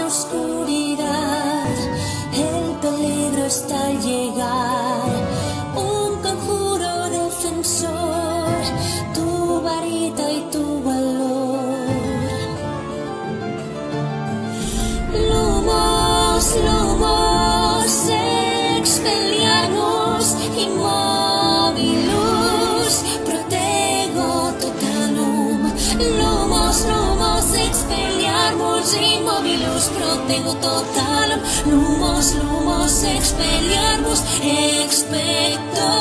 oscuridad, el peligro está al llegar, un conjuro defensor, tu varita y tu valor. Lumos, lumos, expelliarmus, immobilus, protego totalum. Lumos, lumos, expelliarmus, immobilus, protego totalum. Lumos, lumos, expelliarmus, expecto